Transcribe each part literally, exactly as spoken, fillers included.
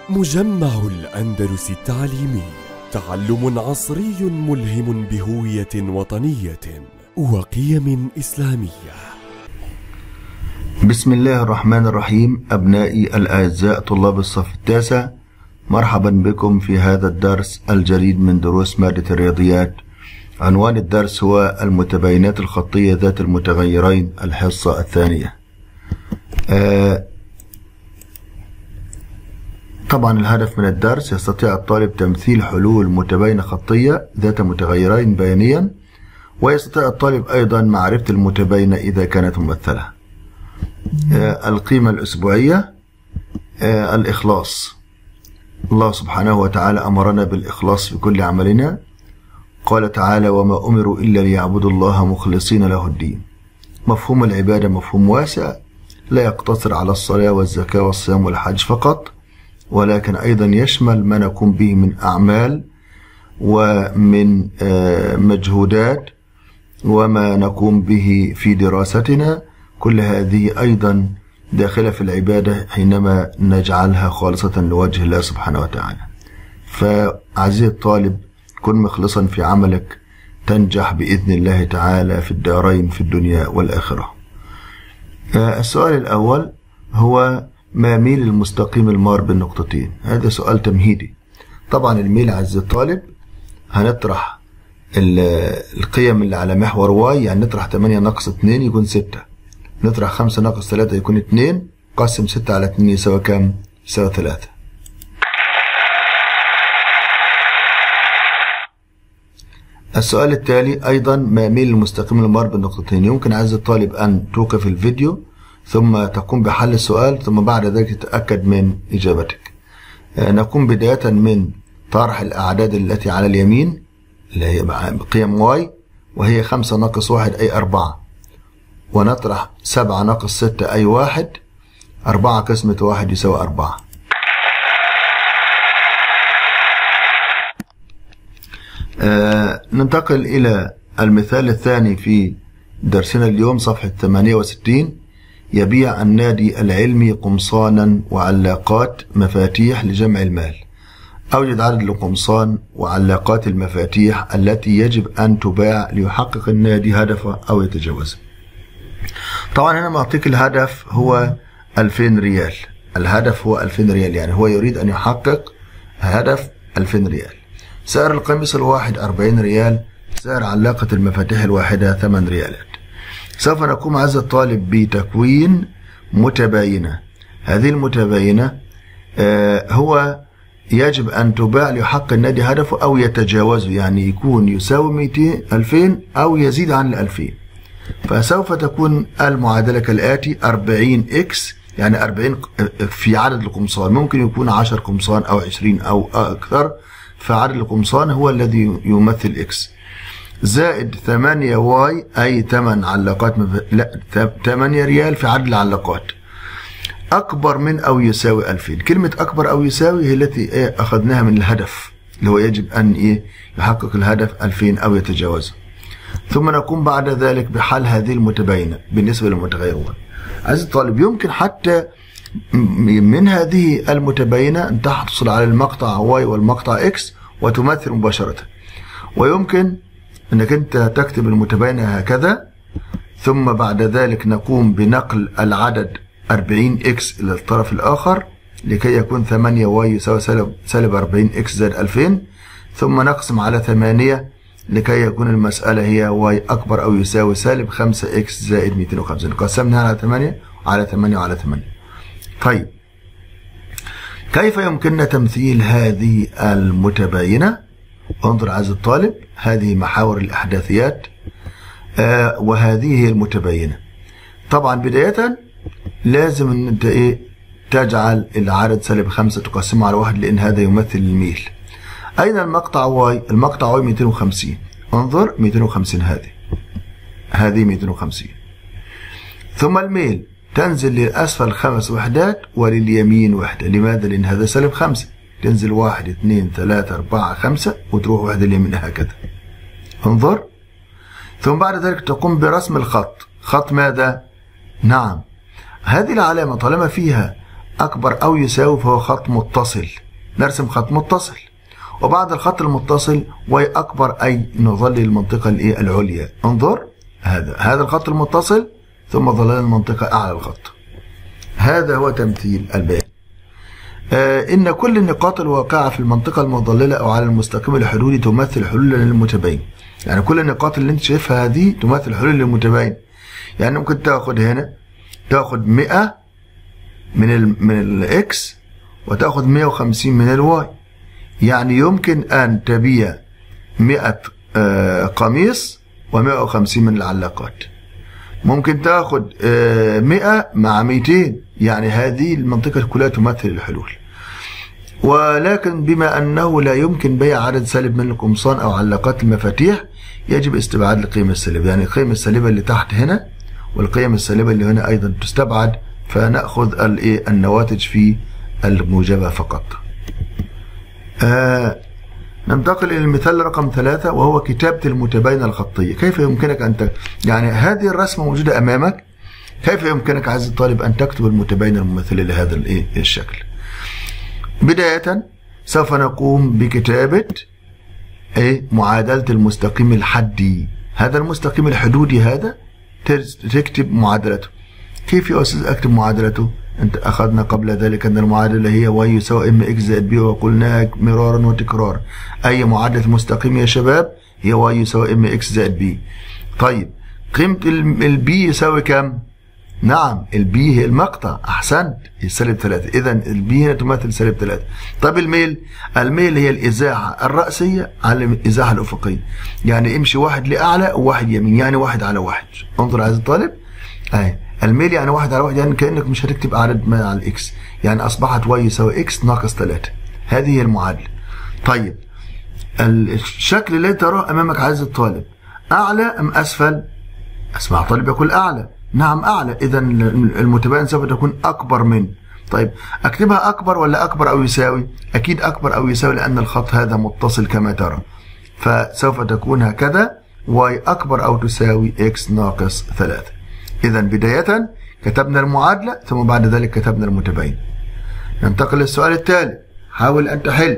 مجمع الأندلس التعليمي، تعلم عصري ملهم بهوية وطنية وقيم إسلامية. بسم الله الرحمن الرحيم. أبنائي الأعزاء طلاب الصف التاسع، مرحبا بكم في هذا الدرس الجديد من دروس مادة الرياضيات. عنوان الدرس هو المتباينات الخطية ذات المتغيرين، الحصة الثانية. آه طبعا الهدف من الدرس يستطيع الطالب تمثيل حلول متباينة خطية ذات متغيرين بيانيا، ويستطيع الطالب أيضا معرفة المتباينة إذا كانت ممثلة. آه القيمة الأسبوعية، آه الإخلاص. الله سبحانه وتعالى أمرنا بالإخلاص في كل عملنا، قال تعالى: وما أمروا إلا ليعبدوا الله مخلصين له الدين. مفهوم العبادة مفهوم واسع، لا يقتصر على الصلاة والزكاة والصيام والحج فقط، ولكن أيضا يشمل ما نقوم به من أعمال ومن مجهودات وما نقوم به في دراستنا. كل هذه أيضا داخلة في العبادة حينما نجعلها خالصة لوجه الله سبحانه وتعالى. فعزيزي الطالب، كن مخلصا في عملك تنجح بإذن الله تعالى في الدارين، في الدنيا والآخرة. السؤال الأول هو: ما ميل المستقيم المار بالنقطتين؟ هذا سؤال تمهيدي. طبعا الميل عزيزي الطالب هنطرح القيم اللي على محور واي، يعني نطرح ثمانية ناقص اثنين يكون ستة، نطرح خمسة ناقص ثلاثة يكون اثنين، قسم ستة على اثنين يساوي كام؟ يساوي ثلاثة. السؤال التالي أيضا: ما ميل المستقيم المار بالنقطتين؟ يمكن عزيزي الطالب أن توقف الفيديو ثم تقوم بحل السؤال، ثم بعد ذلك تتأكد من إجابتك. نقوم بداية من طرح الأعداد التي على اليمين اللي هي قيم واي، وهي خمسة ناقص واحد أي أربعة، ونطرح سبعة ناقص ستة أي واحد، أربعة قسمة واحد يساوي أربعة. آه ننتقل إلى المثال الثاني في درسنا اليوم، صفحة ثمانية وستين. يبيع النادي العلمي قمصانا وعلاقات مفاتيح لجمع المال. أوجد عدد القمصان وعلاقات المفاتيح التي يجب أن تباع ليحقق النادي هدفه أو يتجاوزه. طبعا هنا معطيك الهدف هو ألفين ريال، الهدف هو ألفين ريال، يعني هو يريد أن يحقق هدف ألفين ريال. سعر القميص الواحد أربعين ريال، سعر علاقة المفاتيح الواحدة ثمانية ريالات. سوف نقوم عز الطالب بتكوين متباينة. هذه المتباينة آه هو يجب أن تباع ليحقق النادي هدفه أو يتجاوزه، يعني يكون يساوي مئتين ألفين أو يزيد عن الألفين. فسوف تكون المعادلة كالآتي: أربعين إكس، يعني أربعين في عدد القمصان، ممكن يكون عشرة قمصان أو عشرين أو أكثر، فعدد القمصان هو الذي يمثل إكس، زائد ثمانية واي أي ثمان علاقات مف... لا ثمانية ريال في عدد العلاقات، أكبر من أو يساوي ألفين. كلمة أكبر أو يساوي هي التي إيه أخذناها من الهدف اللي هو يجب أن إيه يحقق الهدف ألفين أو يتجاوزه. ثم نقوم بعد ذلك بحل هذه المتباينة بالنسبة للمتغير واي. عزيزي الطالب، يمكن حتى من هذه المتباينة أن تحصل على المقطع واي والمقطع إكس وتمثل مباشرة، ويمكن أنك أنت تكتب المتباينة هكذا، ثم بعد ذلك نقوم بنقل العدد أربعين إكس إلى الطرف الآخر لكي يكون ثمانية واي يساوي سالب أربعين إكس زائد ألفين، ثم نقسم على ثمانية لكي يكون المسألة هي واي أكبر أو يساوي سالب خمسة إكس زائد مئتين وخمسين. قسمنا على ثمانية على ثمانية وعلى ثمانية. طيب، كيف يمكننا تمثيل هذه المتباينة؟ انظر عزيزي الطالب، هذه محاور الأحداثيات آه وهذه هي المتباينة. طبعا بداية لازم ان انت ايه تجعل العدد سالب خمسة تقسمه على واحد، لان هذا يمثل الميل. اين المقطع واي؟ المقطع واي مئتين وخمسين. انظر مئتين وخمسين، هذه هذه مئتين وخمسين. ثم الميل تنزل للأسفل خمس وحدات ولليمين وحدة. لماذا؟ لأن هذا سالب خمسة، تنزل واحد اثنين ثلاثة أربعة خمسة وتروح واحدة اليمين هكذا. انظر. ثم بعد ذلك تقوم برسم الخط. خط ماذا؟ نعم، هذه العلامة طالما فيها أكبر أو يساوي فهو خط متصل، نرسم خط متصل، وبعد الخط المتصل واي أكبر أي نظلل المنطقة الإيه العليا. انظر هذا هذا الخط المتصل ثم ظلال المنطقة أعلى الخط. هذا هو تمثيل البيان. آه إن كل النقاط الواقعة في المنطقة المظللة أو على المستقيم الحدودي تمثل حلولا للمتباين. يعني كل النقاط اللي أنت شايفها هذه تمثل حلول للمتباين. يعني ممكن تاخد هنا تاخد مئة من ال من الإكس وتاخد مئة وخمسين من الواي. يعني يمكن أن تبيع مئة آه قميص ومئة وخمسين من العلاقات. ممكن تاخد آه مئة مع مئتين، يعني هذه المنطقة كلها تمثل الحلول. ولكن بما أنه لا يمكن بيع عدد سالب من القمصان أو علاقات المفاتيح يجب استبعاد القيمة السالبة. يعني القيمة السالبة اللي تحت هنا والقيم السالبة اللي هنا أيضا تستبعد، فنأخذ النواتج في الموجبة فقط. آه ننتقل إلى المثال رقم ثلاثة وهو كتابة المتباينة الخطية. كيف يمكنك أن ت... يعني هذه الرسمة موجودة أمامك، كيف يمكنك عزيزي الطالب أن تكتب المتباينة الممثلة لهذا الإيه الشكل؟ بداية سوف نقوم بكتابة إيه معادلة المستقيم الحدي. هذا المستقيم الحدودي هذا تكتب معادلته. كيف يا أستاذ أكتب معادلته؟ أنت أخذنا قبل ذلك أن المعادلة هي واي يساوي ام اكس زائد بي، وقلناها مرارا وتكرارا. أي معادلة مستقيم يا شباب هي واي يساوي ام اكس زائد بي. طيب قيمة البي يساوي كم؟ نعم البي هي المقطع، أحسنت، هي سالب ثلاثة. إذا البي هنا تمثل سالب ثلاثة. طيب الميل، الميل هي الإزاحة الرأسية على الإزاحة الأفقية. يعني امشي واحد لأعلى وواحد يمين، يعني واحد على واحد. انظر عزيزي الطالب، أهي الميل يعني واحد على واحد، يعني كأنك مش هتكتب عدد ما على الإكس، يعني أصبحت واي يساوي إكس ناقص ثلاثة. هذه هي المعادلة. طيب الشكل الذي تراه أمامك عزيزي الطالب أعلى أم أسفل؟ أسمع طالب يقول أعلى. نعم أعلى، إذا المتباين سوف تكون أكبر من. طيب أكتبها أكبر ولا أكبر أو يساوي؟ أكيد أكبر أو يساوي لأن الخط هذا متصل كما ترى، فسوف تكون هكذا واي أكبر أو تساوي إكس ناقص ثلاثة. إذا بداية كتبنا المعادلة ثم بعد ذلك كتبنا المتباين. ننتقل للسؤال التالي، حاول أن تحل.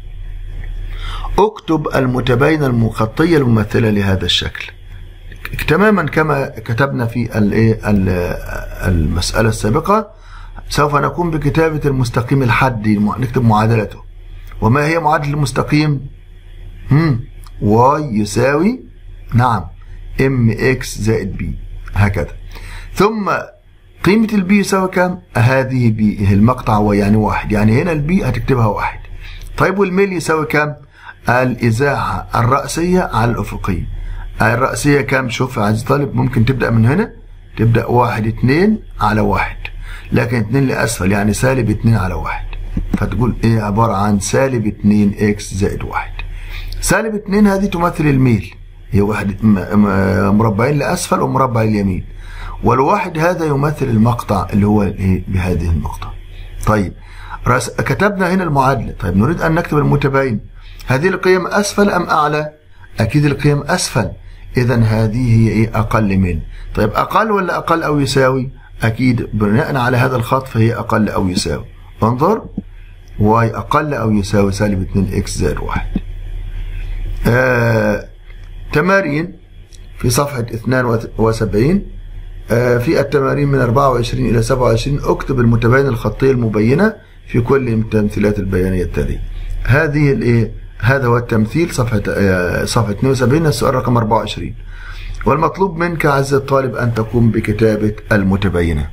اكتب المتباينة الخطية الممثلة لهذا الشكل. تماما كما كتبنا في المسألة السابقة، سوف نقوم بكتابة المستقيم الحدي، نكتب معادلته. وما هي معادلة المستقيم؟ هم واي يساوي نعم ام اكس زائد بي، هكذا. ثم قيمة البي يساوي كم؟ هذه بي هي المقطع واي يعني واحد، يعني هنا البي هتكتبها واحد. طيب والميل يساوي كم؟ الإزاحة الرأسية على الأفقية. الرأسية كم؟ شوف يا عزيزي الطالب، ممكن تبدأ من هنا، تبدأ واحد اتنين على واحد، لكن اتنين لأسفل يعني سالب اتنين على واحد، فتقول ايه؟ عبارة عن سالب اتنين اكس زائد واحد. سالب اتنين هذه تمثل الميل، هي واحد مربعين لأسفل ومربع اليمين، والواحد هذا يمثل المقطع اللي هو ايه بهذه النقطة. طيب كتبنا هنا المعادلة. طيب نريد أن نكتب المتباين. هذه القيم أسفل أم أعلى؟ أكيد القيم أسفل، إذا هذه هي إيه؟ أقل من. طيب أقل ولا أقل أو يساوي؟ أكيد بناء على هذا الخط فهي أقل أو يساوي. انظر واي أقل أو يساوي سالب اتنين إكس زائد واحد. آه تمارين في صفحة اثنين وسبعين. آه في التمارين من أربعة وعشرين إلى سبعة وعشرين اكتب المتباينة الخطية المبينة في كل التمثيلات البيانية التالية. هذه الإيه؟ هذا هو التمثيل صفحة آه صفحة اثنين وسبعين، السؤال رقم أربعة وعشرين. والمطلوب منك عزيزي الطالب أن تقوم بكتابة المتباينة.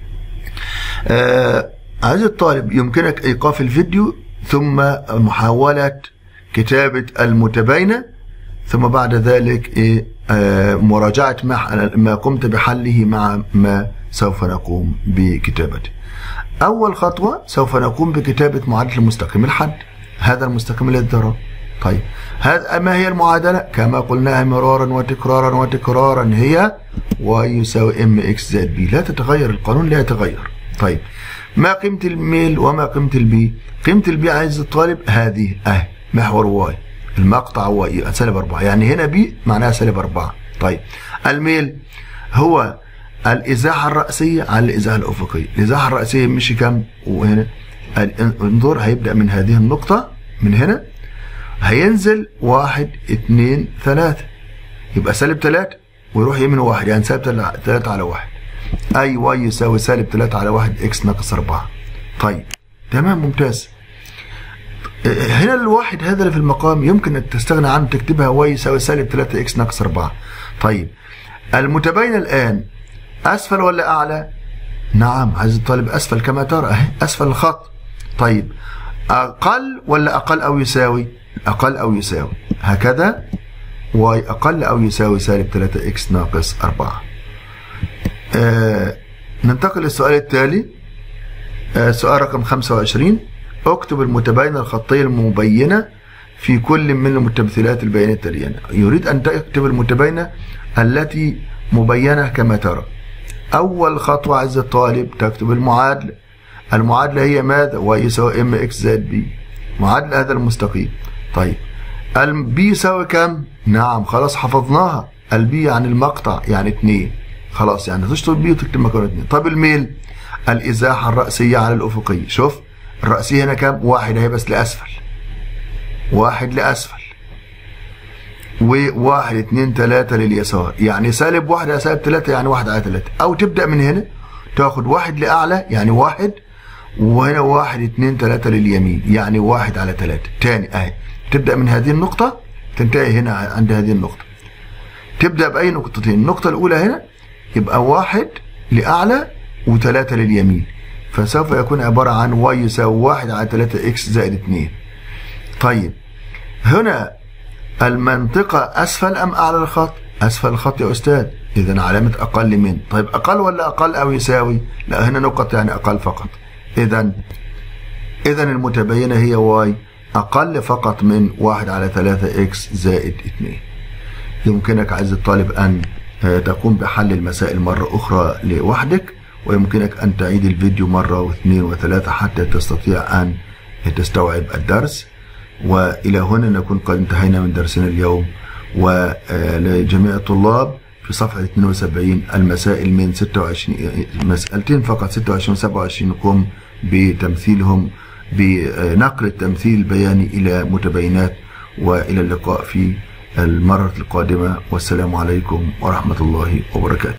آه عزيزي الطالب يمكنك إيقاف الفيديو ثم محاولة كتابة المتباينة، ثم بعد ذلك إيه آه مراجعة ما, ما قمت بحله مع ما سوف نقوم بكتابته. أول خطوة سوف نقوم بكتابة معادلة المستقيم الحد، هذا المستقيم الذي تراه. طيب هذا ما هي المعادلة؟ كما قلناها مرارا وتكرارا وتكرارا، هي واي يساوي ام اكس زائد بي، لا تتغير، القانون لا يتغير. طيب ما قيمة الميل وما قيمة البي؟ قيمة البي عزيزي الطالب هذه اهي محور واي، المقطع واي سالب أربعة، يعني هنا بي معناها سالب أربعة. طيب الميل هو الإزاحة الرأسية على الإزاحة الأفقية. الإزاحة الرأسية مشي كم؟ وهنا انظر هيبدأ من هذه النقطة من هنا هينزل واحد اتنين ثلاثة، يبقى سالب تلاتة ويروح يمين واحد، يعني سالب تلاتة على واحد. أي واي يساوي سالب تلاتة على واحد إكس ناقص أربعة. طيب تمام ممتاز. هنا الواحد هذا اللي في المقام يمكن أن تستغنى عنه، تكتبها واي يساوي سالب تلاتة إكس ناقص أربعة. طيب المتباينة الآن أسفل ولا أعلى؟ نعم عايز الطالب أسفل كما ترى أهي أسفل الخط. طيب أقل ولا أقل أو يساوي؟ أقل أو يساوي، هكذا واي أقل أو يساوي سالب تلاتة إكس ناقص أربعة. آه ننتقل للسؤال التالي. آه سؤال رقم خمسة وعشرين. اكتب المتباينة الخطية المبينة في كل من المتمثلات البيانية التالية. يريد أن تكتب المتباينة التي مبينة كما ترى. أول خطوة عز الطالب تكتب المعادلة. المعادلة هي ماذا؟ واي يساوي ام اكس زائد بي، معادلة هذا المستقيم. طيب البي يساوي كم؟ نعم خلاص حفظناها، البي عن المقطع يعني اتنين، خلاص يعني تشطب البي وتكتب مكانه اتنين. طب الميل؟ الإزاحة الرأسية على الأفقية. شوف الرأسية هنا كم؟ واحد اهي بس لأسفل، واحد لأسفل، وواحد اتنين تلاتة لليسار، يعني سالب واحد على سالب تلاتة يعني واحد على تلاتة. أو تبدأ من هنا تاخد واحد لأعلى يعني واحد، وهنا واحد اتنين تلاتة لليمين يعني واحد على تلاتة. تاني أهي تبدأ من هذه النقطة تنتهي هنا عند هذه النقطة. تبدأ بأي نقطتين، النقطة الأولى هنا يبقى واحد لأعلى وتلاتة لليمين، فسوف يكون عبارة عن واي يساوي واحد على تلاتة إكس زائد اتنين. طيب هنا المنطقة أسفل أم أعلى الخط؟ أسفل الخط يا أستاذ، إذا علامة أقل من. طيب أقل ولا أقل أو يساوي؟ لا هنا نقط يعني أقل فقط. إذا إذا المتباينة هي واي أقل فقط من واحد على تلاتة إكس زائد اتنين. يمكنك عز الطالب أن تقوم بحل المسائل مرة أخرى لوحدك، ويمكنك أن تعيد الفيديو مرة واثنين وثلاثة حتى تستطيع أن تستوعب الدرس. وإلى هنا نكون قد انتهينا من درسنا اليوم. ولجميع الطلاب في صفحة اثنين وسبعين المسائل من ستة وعشرين مسألتين فقط ستة وعشرين و سبعة وعشرين نقوم بتمثيلهم بنقل التمثيل البياني إلى متباينات. وإلى اللقاء في المرة القادمة، والسلام عليكم ورحمة الله وبركاته.